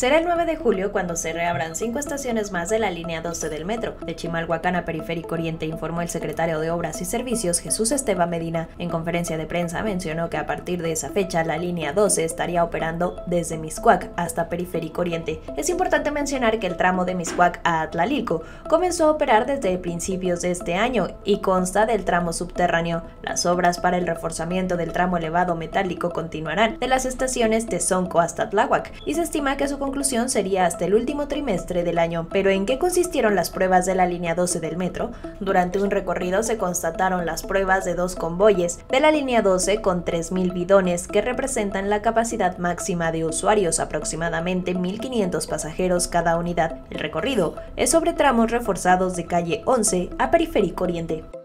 Será el 9 de julio cuando se reabran 5 estaciones más de la línea 12 del metro. De Chimalhuacán a Periférico Oriente, informó el secretario de Obras y Servicios, Jesús Esteban Medina. En conferencia de prensa mencionó que a partir de esa fecha la línea 12 estaría operando desde Mixcoac hasta Periférico Oriente. Es importante mencionar que el tramo de Mixcoac a Atlalilco comenzó a operar desde principios de este año y consta del tramo subterráneo. Las obras para el reforzamiento del tramo elevado metálico continuarán de las estaciones de Sonco hasta Tláhuac y se estima que su conclusión sería hasta el último trimestre del año. ¿Pero en qué consistieron las pruebas de la línea 12 del metro? Durante un recorrido se constataron las pruebas de 2 convoyes de la línea 12 con 3.000 bidones que representan la capacidad máxima de usuarios, aproximadamente 1.500 pasajeros cada unidad. El recorrido es sobre tramos reforzados de calle 11 a Periférico Oriente.